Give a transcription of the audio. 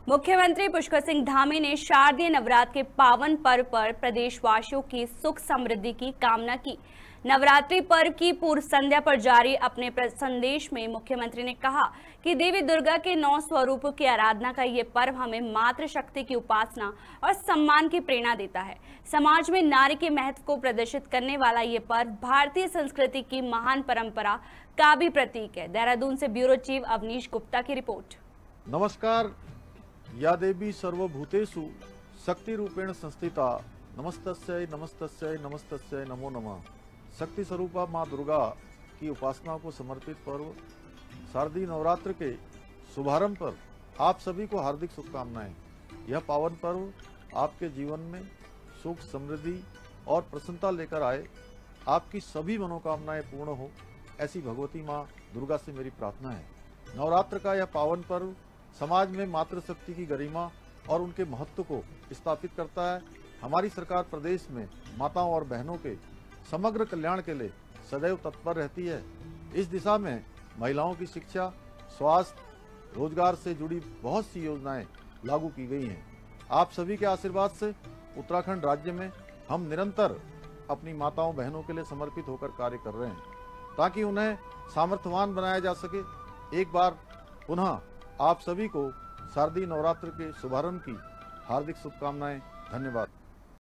मुख्यमंत्री पुष्कर सिंह धामी ने शारदीय नवरात्र के पावन पर्व पर प्रदेशवासियों की सुख समृद्धि की कामना की। नवरात्रि पर्व की पूर्व संध्या पर जारी अपने संदेश में मुख्यमंत्री ने कहा कि देवी दुर्गा के 9 स्वरूपों की आराधना का ये पर्व हमें मातृशक्ति की उपासना और सम्मान की प्रेरणा देता है। समाज में नारी के महत्व को प्रदर्शित करने वाला ये पर्व भारतीय संस्कृति की महान परंपरा का भी प्रतीक है। देहरादून से ब्यूरो चीफ अवनीश गुप्ता की रिपोर्ट। नमस्कार। या देवी सर्वभूतेषु शक्ति रूपेण संस्थिता नमस्तस्यै नमस्तस्यै नमस्तस्यै नमो नमः। शक्ति स्वरूपा मां दुर्गा की उपासना को समर्पित पर्व शारदीय नवरात्र के शुभारंभ पर आप सभी को हार्दिक शुभकामनाएं। यह पावन पर्व आपके जीवन में सुख समृद्धि और प्रसन्नता लेकर आए, आपकी सभी मनोकामनाएं पूर्ण हो, ऐसी भगवती मां दुर्गा से मेरी प्रार्थना है। नवरात्र का यह पावन पर्व समाज में मातृशक्ति की गरिमा और उनके महत्व को स्थापित करता है। हमारी सरकार प्रदेश में माताओं और बहनों के समग्र कल्याण के लिए सदैव तत्पर रहती है। इस दिशा में महिलाओं की शिक्षा, स्वास्थ्य, रोजगार से जुड़ी बहुत सी योजनाएं लागू की गई हैं। आप सभी के आशीर्वाद से उत्तराखंड राज्य में हम निरंतर अपनी माताओं बहनों के लिए समर्पित होकर कार्य कर रहे हैं, ताकि उन्हें सामर्थ्यवान बनाया जा सके। एक बार पुनः आप सभी को शारदीय नवरात्र के शुभारंभ की हार्दिक शुभकामनाएं। धन्यवाद।